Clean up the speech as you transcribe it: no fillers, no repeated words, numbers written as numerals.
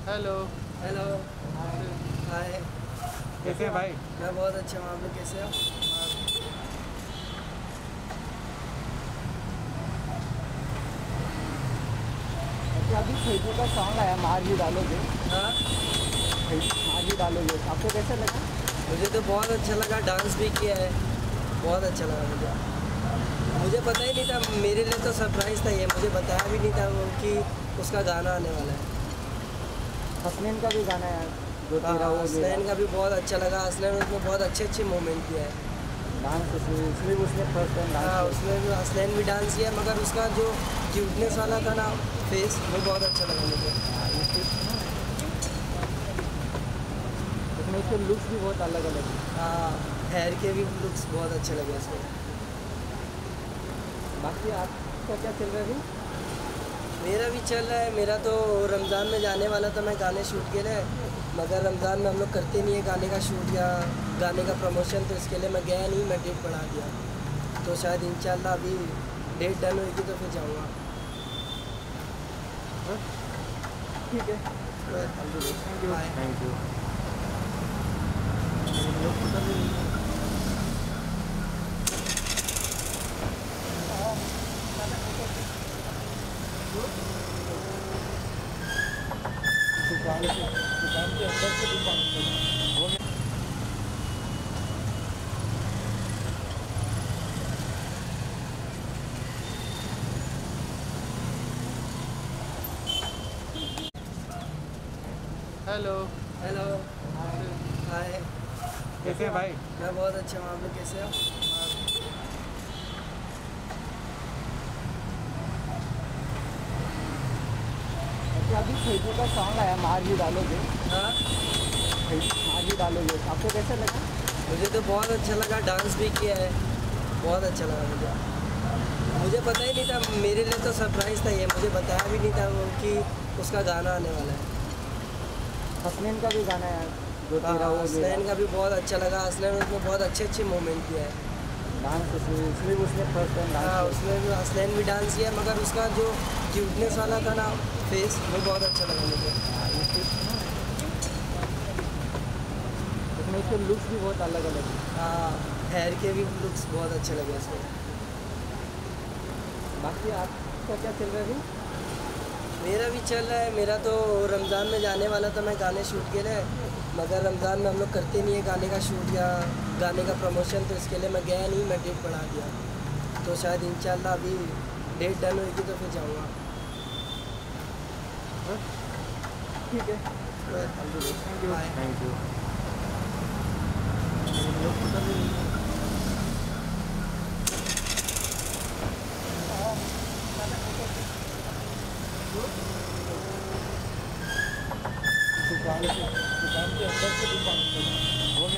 Hello. Hello. Hi. कैसे हैं भाई? मैं बहुत अच्छा हूँ, आप लोग कैसे हो? अच्छा, अभी खैजू का सॉन्ग आया, मार ही डालोगे। हाँ, मार ही डालोगे, आपको कैसा लगा? मुझे तो बहुत अच्छा लगा, डांस भी किया है, बहुत अच्छा लगा मुझे पता ही नहीं था, मेरे लिए तो सरप्राइज़ था ये, मुझे बताया भी नहीं था वो कि उसका गाना आने वाला है। हसनैन का भी गाना है जो हाँ, तेरा हो गया। हसनैन का भी बहुत अच्छा लगा, हसनैन उसमें बहुत अच्छे अच्छे मोमेंट किया है। डांस इसमें उसने फर्स्ट टाइम डांस हाँ, किया। उसमें भी हसनैन भी डांस किया, मगर उसका जो क्यूटनेस वाला था ना फेस, वो बहुत अच्छा लगा मुझे। उसमें उसके लुक्स भी बहुत अलग अलग है। हाँ, हेयर के भी लुक्स बहुत अच्छे लगे उसमें। बाकी आपका क्या चल रहा है अभी? मेरा भी चल रहा है, मेरा तो रमज़ान में जाने वाला था मैं गाने शूट के लिए, मगर रमज़ान में हम लोग करते नहीं है गाने का शूट या गाने का प्रमोशन, तो इसके लिए मैं गया नहीं, मैं डेट बढ़ा दिया। तो शायद इंशाल्लाह अभी डेट डन होगी तो फिर जाऊँगा। ठीक है, thank you. Bye. Thank you. दुकान के अंदर से दुकान हो गया। हेलो। हेलो। हाय। कैसे हैं भाई? मैं बहुत अच्छा हूँ, आप लोग कैसे हो? अच्छा, अभी खैजू का सॉन्ग आया, मार ही डालोगे। हाँ, मार ही डालोगे, आपको कैसा लगा? मुझे तो बहुत अच्छा लगा, डांस भी किया है, बहुत अच्छा लगा मुझे पता ही नहीं था, मेरे लिए तो सरप्राइज़ था ये, मुझे बताया भी नहीं था वो कि उसका गाना आने वाला है। हसनैन का भी गाना है जो हाँ, तेरा हो गया। हसनैन का भी बहुत अच्छा लगा, हसनैन उसमें बहुत अच्छे अच्छे मोमेंट किया है। डांस इसमें उसने फर्स्ट टाइम डांस हाँ, किया। उसमें भी हसनैन भी डांस किया, मगर उसका जो क्यूटनेस वाला था ना फेस, वो बहुत अच्छा लगा मुझे। उसमें उसके लुक्स भी बहुत अलग अलग है। हाँ, हेयर के भी लुक्स बहुत अच्छे लगे उसमें। बाकी आपका क्या चल रहा है अभी? मेरा भी चल रहा है, मेरा तो रमज़ान में जाने वाला था मैं गाने शूट के लिए, मगर रमज़ान में हम लोग करते नहीं है गाने का शूट या गाने का प्रमोशन, तो इसके लिए मैं गया नहीं, मैं डेट बढ़ा दिया। तो शायद इंशाल्लाह अभी डेट डन होगी तो फिर जाऊँगा। ठीक है, thank you. Bye. Thank you. दुकान के अंदर से दुकान हो गया।